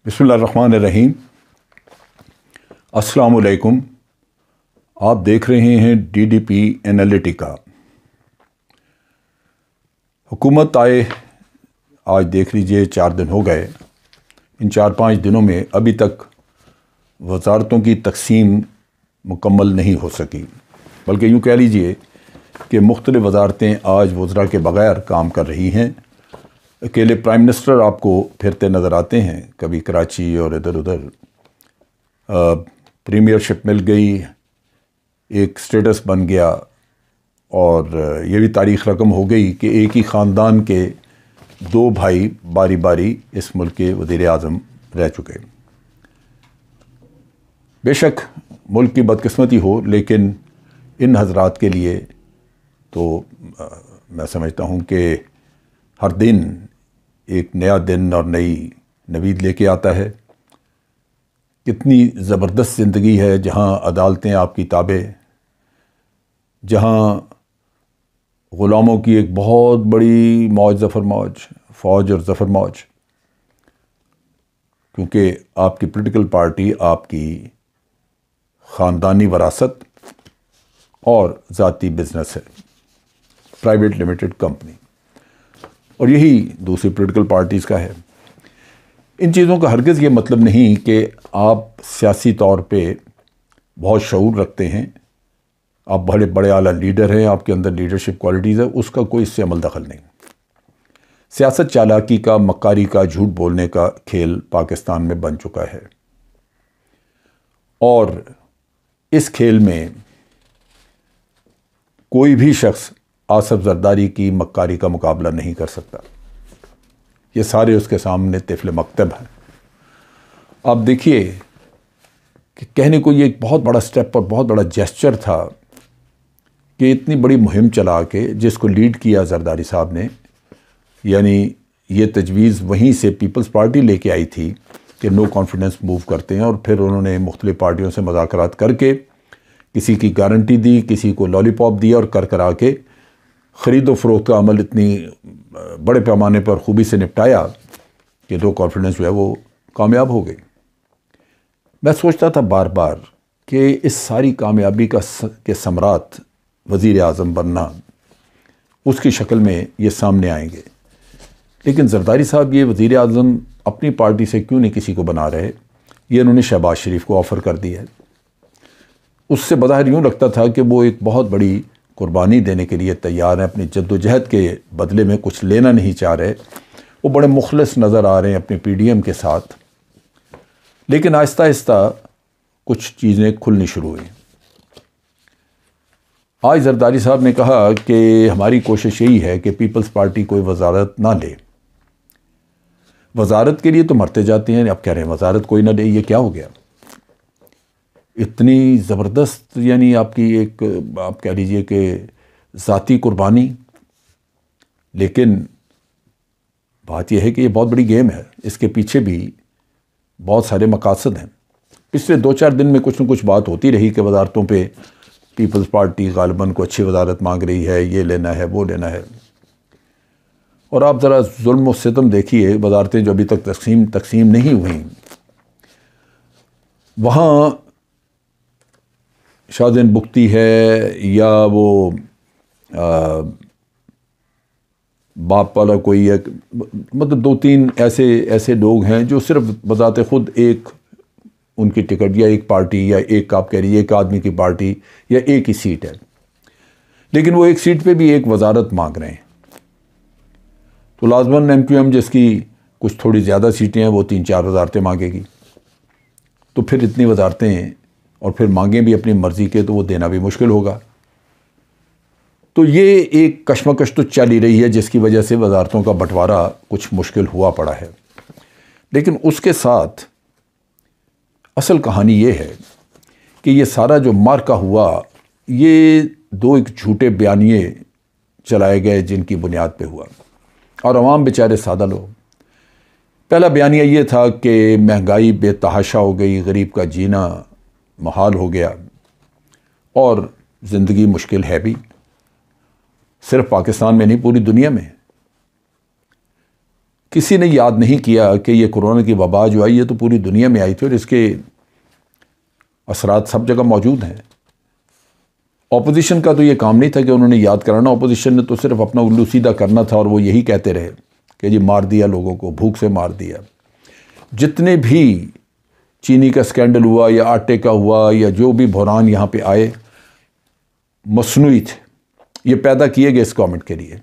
बिस्मिल्लाहिर्रहमानिर्रहीम। अस्सलाम वालेकुम। आप देख रहे हैं DDP एनालिटिका। हुकूमत आए आज देख लीजिए 4 दिन हो गए। इन 4-5 दिनों में अभी तक वजारतों की तकसीम मुकम्मल नहीं हो सकी, बल्कि यूँ कह लीजिए कि मुख्तलिफ़ वजारतें आज वज़रा के बग़ैर काम कर रही हैं। अकेले प्राइम मिनिस्टर आपको फिरते नज़र आते हैं, कभी कराची और इधर उधर। प्रीमियरशिप मिल गई, एक स्टेटस बन गया, और ये भी तारीख़ रकम हो गई कि एक ही ख़ानदान के 2 भाई बारी बारी इस मुल्क के वज़ीर आज़म रह चुके। बेशक मुल्क की बदकिस्मती हो, लेकिन इन हज़रात के लिए तो मैं समझता हूँ कि हर दिन एक नया दिन और नई नवीद लेके आता है। कितनी ज़बरदस्त ज़िंदगी है जहाँ अदालतें आपकी ताबे, जहाँ ग़ुलामों की एक बहुत बड़ी मौज ज़फ़र मौज, फ़ौज और ज़फ़र मौज, क्योंकि आपकी पॉलिटिकल पार्टी आपकी ख़ानदानी वरासत और ज़ाती बिज़नेस है, प्राइवेट लिमिटेड कंपनी, और यही दूसरी पॉलिटिकल पार्टीज़ का है। इन चीज़ों का हरगिज़ ये मतलब नहीं कि आप सियासी तौर पे बहुत शऊर रखते हैं, आप बड़े बड़े आला लीडर हैं, आपके अंदर लीडरशिप क्वालिटीज़ है, उसका कोई इससे अमल दखल नहीं। सियासत चालाकी का, मक्कारी का, झूठ बोलने का खेल पाकिस्तान में बन चुका है, और इस खेल में कोई भी शख्स आसिफ जरदारी की मक्कारी का मुकाबला नहीं कर सकता। ये सारे उसके सामने तिफल मकतब हैं। आप देखिए कि कहने को ये एक बहुत बड़ा स्टेप और बहुत बड़ा जेस्चर था कि इतनी बड़ी मुहिम चला के, जिसको लीड किया जरदारी साहब ने, यानी ये तजवीज़ वहीं से पीपल्स पार्टी लेके आई थी कि नो कॉन्फिडेंस मूव करते हैं, और फिर उन्होंने मुख्तलिफ़ पार्टियों से मुज़ाकरात करके किसी की गारंटी दी, किसी को लॉलीपॉप दिया, और कर करा के ख़रीद व फ़रोख्त का अमल इतनी बड़े पैमाने पर खूबी से निपटाया कि नो कॉन्फिडेंस जो है वो कामयाब हो गई। मैं सोचता था बार बार कि इस सारी कामयाबी के समरात वज़ीर आज़म बनना, उसकी शक्ल में ये सामने आएंगे, लेकिन जरदारी साहब ये वज़ीर आज़म अपनी पार्टी से क्यों नहीं किसी को बना रहे। ये उन्होंने शहबाज शरीफ को ऑफ़र कर दिया है। उससे बज़ाहिर यूँ लगता था कि वो एक बहुत बड़ी कुर्बानी देने के लिए तैयार हैं, अपनी जद्दोजहद के बदले में कुछ लेना नहीं चाह रहे। वो बड़े मुखलिस नज़र आ रहे हैं अपने PDM के साथ, लेकिन आहिस्ता आहिस्ता कुछ चीज़ें खुलनी शुरू हुई। आज जरदारी साहब ने कहा कि हमारी कोशिश यही है कि पीपल्स पार्टी कोई वजारत ना ले। वजारत के लिए तो मरते जाते हैं, अब कह रहे हैं वजारत कोई ना ले। ये क्या हो गया? इतनी ज़बरदस्त, यानी आपकी एक, आप कह लीजिए कि ज़ाती कुर्बानी। लेकिन बात यह है कि ये बहुत बड़ी गेम है, इसके पीछे भी बहुत सारे मकासद हैं। पिछले 2-4 दिन में कुछ न कुछ बात होती रही कि वजारतों पे पीपल्स पार्टी गालिबन को अच्छी वजारत मांग रही है, ये लेना है, वो लेना है। और आप ज़रा जुल्म और सितम देखिए, वजारतें जो अभी तक तकसीम नहीं हुई, वहाँ शाहजन बुख्ती है, या वो बाप वाला कोई है, मतलब 2-3 ऐसे लोग हैं जो सिर्फ बजाते खुद एक उनकी टिकट, या एक पार्टी, या एक, आप कह रही, एक आदमी की पार्टी, या एक ही सीट है, लेकिन वो एक सीट पे भी एक वजारत मांग रहे हैं। तो लाजमन MQM जिसकी कुछ थोड़ी ज़्यादा सीटें हैं, वो 3-4 वजारतें मांगेगी। तो फिर इतनी वजारतें, और फिर मांगें भी अपनी मर्ज़ी के, तो वो देना भी मुश्किल होगा। तो ये एक कशमकश तो चल ही रही है, जिसकी वजह से वजारतों का बंटवारा कुछ मुश्किल हुआ पड़ा है। लेकिन उसके साथ असल कहानी ये है कि ये सारा जो मार्का हुआ, ये 2 एक झूठे बयानिए चलाए गए जिनकी बुनियाद पे हुआ, और अवाम बेचारे सादा लोग। पहला बयानिया ये था कि महंगाई बेतहाशा हो गई, गरीब का जीना महाल हो गया, और ज़िंदगी मुश्किल है भी, सिर्फ पाकिस्तान में नहीं पूरी दुनिया में। کسی نے یاد نہیں کیا کہ یہ کورونا کی وبا جو آئی ہے تو پوری دنیا میں آئی تھی اور اس کے اثرات سب جگہ موجود ہیں۔ اپوزیشن کا تو یہ کام نہیں تھا کہ انہوں نے یاد کرانا، اپوزیشن نے تو صرف اپنا الو سیدھا کرنا تھا اور وہ یہی کہتے رہے کہ جی مار دیا لوگوں کو، بھوک سے مار دیا۔ جتنے بھی چینی کا سکینڈل ہوا یا آٹے کا ہوا یا جو بھی بحران یہاں پہ آئے مصنوعی تھے، یہ پیدا کیے گئے اس گورنمنٹ کے لیے۔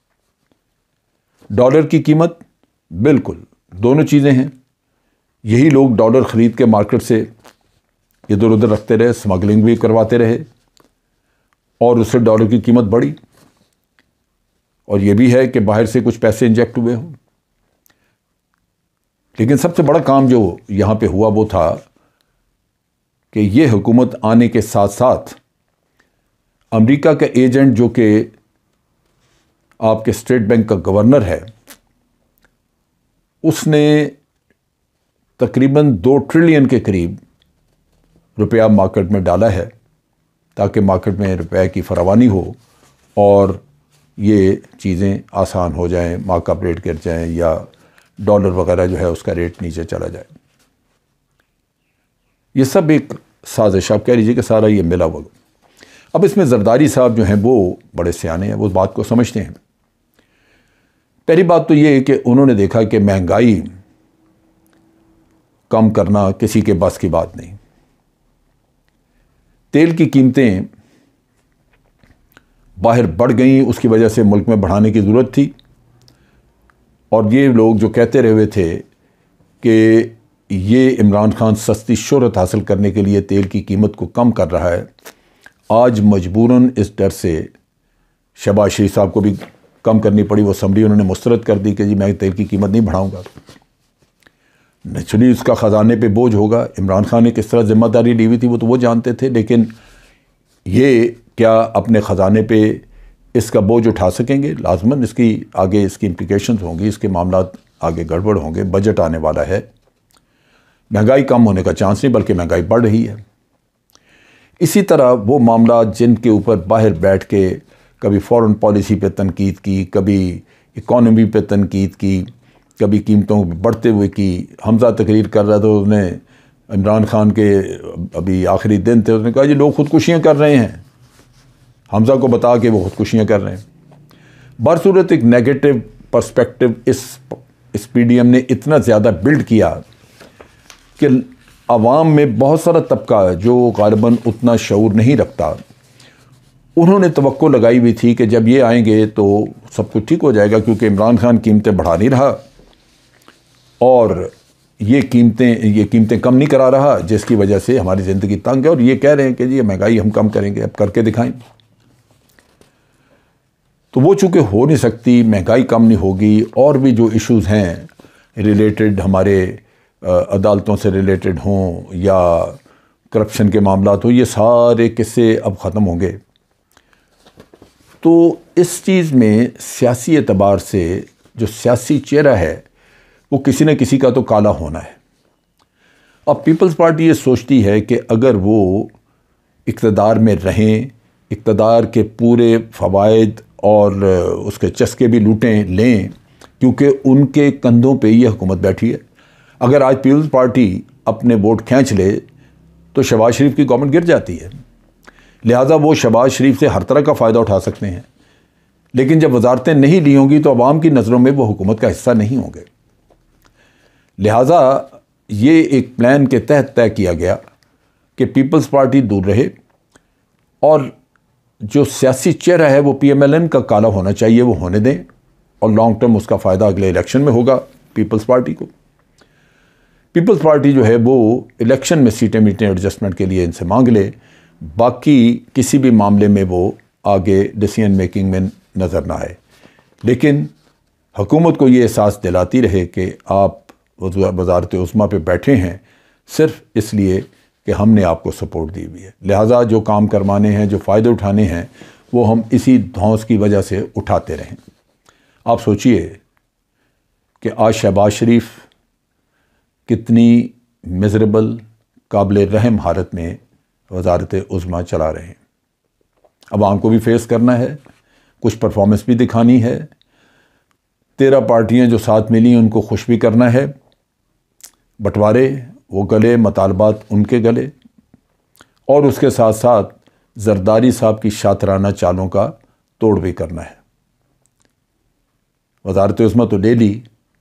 ڈالر کی قیمت بالکل دونوں چیزیں ہیں، یہی لوگ ڈالر خرید کے مارکیٹ سے ادھر ادھر رکھتے رہے، سمگلنگ بھی کرواتے رہے اور اس سے ڈالر کی قیمت بڑھی، اور یہ بھی ہے کہ باہر سے کچھ پیسے انجیکٹ ہوئے ہوں۔ لیکن سب سے بڑا کام جو یہاں پہ ہوا وہ تھا کہ یہ حکومت آنے کے ساتھ ساتھ امریکہ کا ایجنٹ جو کہ آپ کے اسٹیٹ بینک کا گورنر ہے، اس نے تقریباً 2 ٹریلین کے قریب روپیہ مارکیٹ میں ڈالا ہے تاکہ مارکیٹ میں روپے کی فراوانی ہو اور یہ چیزیں آسان ہو جائیں، مارک اپ ریٹ گر جائیں یا ڈالر وغیرہ جو ہے اس کا ریٹ نیچے چلا جائے۔ یہ سب ایک سازش، آپ کہہ لیجیے کہ سارا یہ ملا ہوا۔ اب اس میں زرداری صاحب جو ہیں وہ بڑے سیانے ہیں، وہ اس بات کو سمجھتے ہیں۔ پہلی بات تو یہ ہے کہ انہوں نے دیکھا کہ مہنگائی کم کرنا کسی کے بس کی بات نہیں۔ تیل کی قیمتیں باہر بڑھ گئیں، اس کی وجہ سے ملک میں بڑھانے کی ضرورت تھی، اور یہ لوگ جو کہتے رہے ہوئے تھے کہ یہ عمران خان سستی شہرت حاصل کرنے کے لیے تیل کی قیمت کو کم کر رہا ہے، آج مجبوراً اس ڈر سے شہباز شریف صاحب کو بھی کم کرنی پڑی۔ وہ اسمبلی انہوں نے مسترد کر دی کہ جی میں تیل کی قیمت نہیں بڑھاؤں گا۔ نیچرلی اس کا خزانے پہ بوجھ ہوگا، عمران خان نے کس طرح ذمہ داری لی ہوئی تھی وہ تو وہ جانتے تھے، لیکن یہ کیا اپنے خزانے پہ اس کا بوجھ اٹھا سکیں گے؟ لازماً اس کی آگے اس کی امپلیکیشنز ہوں گی، اس کے معاملات آگے گڑبڑ ہوں گے۔ بجٹ آنے والا ہے، مہنگائی کم ہونے کا چانس نہیں بلکہ مہنگائی بڑھ رہی ہے۔ اسی طرح وہ معاملات جن کے اوپر باہر بیٹھ کے کبھی فورن پالیسی پہ تنقید کی، کبھی اکانومی پہ تنقید کی، کبھی قیمتوں بڑھتے ہوئے کی۔ حمزہ تقریر کر رہا تھا، اس نے عمران خان کے ابھی آخری دن تھے، اس نے کہا جی لوگ خودکشیاں کر رہے ہیں، حمزہ کو بتا کہ وہ خودکشیاں کر رہے ہیں۔ برصورت ایک نیگیٹو پرسپیکٹو اس پی ڈی ایم نے اتنا زیادہ بلڈ کیا کہ عوام میں بہت سارا طبقہ جو غالباً اتنا شعور نہیں رکھتا، انہوں نے توقع لگائی ہوئی تھی کہ جب یہ آئیں گے تو سب کچھ ٹھیک ہو جائے گا، کیونکہ عمران خان قیمتیں بڑھا نہیں رہا اور یہ قیمتیں کم نہیں کرا رہا، جس کی وجہ سے ہماری زندگی تنگ ہے، اور یہ کہہ رہے ہیں کہ جی یہ مہنگائی ہم کم کریں گے، اب کر کے دکھائیں۔ تو وہ چونکہ ہو نہیں سکتی، مہنگائی کم نہیں ہوگی، اور بھی جو ایشوز ہیں ریلیٹڈ ہمارے عدالتوں سے ریلیٹڈ ہوں یا کرپشن کے معاملات ہوں، یہ سارے قصے اب ختم ہوں گے۔ تو اس چیز میں سیاسی اعتبار سے جو سیاسی چہرہ ہے وہ کسی نہ کسی کا تو کالا ہونا ہے۔ اب پیپلز پارٹی یہ سوچتی ہے کہ اگر وہ اقتدار میں رہیں، اقتدار کے پورے فوائد اور اس کے چسکے بھی لوٹیں لیں، کیونکہ ان کے کندھوں پہ یہ حکومت بیٹھی ہے۔ اگر آج پیپلز پارٹی اپنے ووٹ کھینچ لے تو شہباز شریف کی گورنمنٹ گر جاتی ہے، لہٰذا وہ شہباز شریف سے ہر طرح کا فائدہ اٹھا سکتے ہیں، لیکن جب وزارتیں نہیں لی ہوں گی تو عوام کی نظروں میں وہ حکومت کا حصہ نہیں ہوں گے۔ لہٰذا یہ ایک پلان کے تحت طے کیا گیا کہ پیپلز پارٹی دور رہے، اور جو سیاسی چہرہ ہے وہ PML-N کا کالا ہونا چاہیے، وہ ہونے دیں، اور لانگ ٹرم اس کا فائدہ اگلے الیکشن میں ہوگا پیپلز پارٹی کو۔ پیپلز پارٹی جو ہے وہ الیکشن میں سیٹیں میٹیں ایڈجسٹمنٹ کے لیے ان سے مانگ لے، باقی کسی بھی معاملے میں وہ آگے ڈیسیژن میکنگ میں نظر نہ آئے، لیکن حکومت کو یہ احساس دلاتی رہے کہ آپ وزارت عظمیٰ پہ بیٹھے ہیں صرف اس لیے کہ ہم نے آپ کو سپورٹ دی ہوئی ہے، لہٰذا جو کام کروانے ہیں، جو فائدے اٹھانے ہیں، وہ ہم اسی دھونس کی وجہ سے اٹھاتے رہیں۔ آپ سوچئے کہ آج شہباز شریف کتنی میزریبل، قابل رحم حالت میں وزارت عظمیٰ چلا رہے ہیں۔ عوام کو بھی فیس کرنا ہے، کچھ پرفارمنس بھی دکھانی ہے، 13 پارٹیاں جو ساتھ ملی ان کو خوش بھی کرنا ہے، بٹوارے وہ گلے، مطالبات ان کے گلے، اور اس کے ساتھ ساتھ زرداری صاحب کی شاطرانہ چالوں کا توڑ بھی کرنا ہے۔ وزارت عظمیٰ تو لے لی،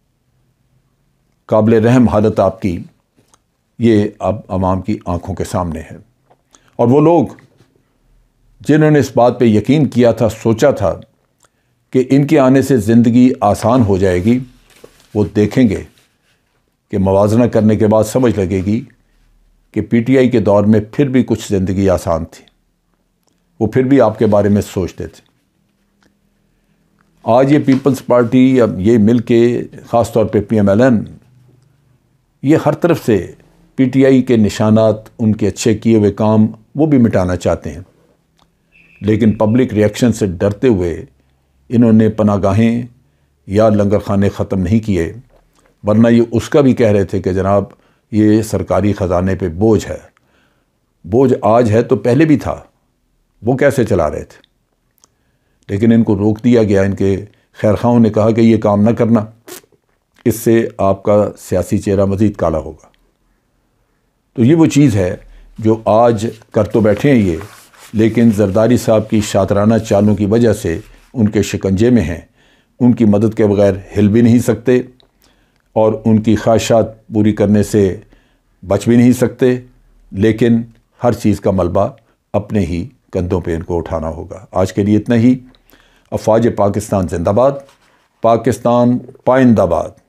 قابل رحم حالت آپ کی یہ اب عوام کی آنکھوں کے سامنے ہے، اور وہ لوگ جنہوں نے اس بات پہ یقین کیا تھا، سوچا تھا کہ ان کے آنے سے زندگی آسان ہو جائے گی، وہ دیکھیں گے کہ موازنہ کرنے کے بعد سمجھ لگے گی کہ پی ٹی آئی کے دور میں پھر بھی کچھ زندگی آسان تھی، وہ پھر بھی آپ کے بارے میں سوچتے تھے۔ آج یہ پیپلز پارٹی، اب یہ مل کے خاص طور پہ PML-N، یہ ہر طرف سے پی ٹی آئی کے نشانات، ان کے اچھے کیے ہوئے کام وہ بھی مٹانا چاہتے ہیں، لیکن پبلک ریئیکشن سے ڈرتے ہوئے انہوں نے پناہ گاہیں یا لنگر خانے ختم نہیں کیے، ورنہ یہ اس کا بھی کہہ رہے تھے کہ جناب یہ سرکاری خزانے پہ بوجھ ہے۔ بوجھ آج ہے تو پہلے بھی تھا، وہ کیسے چلا رہے تھے؟ لیکن ان کو روک دیا گیا، ان کے خیر خواہوں نے کہا کہ یہ کام نہ کرنا، اس سے آپ کا سیاسی چہرہ مزید کالا ہوگا۔ تو یہ وہ چیز ہے جو آج کر تو بیٹھے ہیں یہ، لیکن زرداری صاحب کی شاطرانہ چالوں کی وجہ سے ان کے شکنجے میں ہیں، ان کی مدد کے بغیر ہل بھی نہیں سکتے، اور ان کی خواہشات پوری کرنے سے بچ بھی نہیں سکتے، لیکن ہر چیز کا ملبہ اپنے ہی کندھوں پہ ان کو اٹھانا ہوگا۔ آج کے لیے اتنا ہی۔ افواج پاکستان زندہ باد، پاکستان پائندہ باد۔